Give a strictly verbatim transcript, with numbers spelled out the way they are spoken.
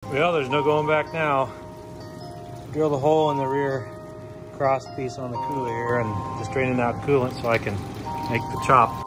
Well, there's no going back now. Drill the hole in the rear cross piece on the cooler here and just draining out coolant so I can make the chop.